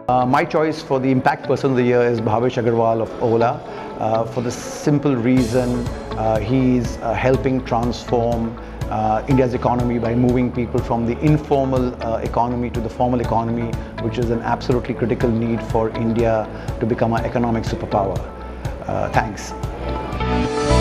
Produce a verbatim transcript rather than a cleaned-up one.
Uh, my choice for the Impact Person of the Year is Bhavesh Agarwal of Ola, uh, for the simple reason uh, he's uh, helping transform uh, India's economy by moving people from the informal uh, economy to the formal economy, which is an absolutely critical need for India to become an economic superpower. Uh, thanks.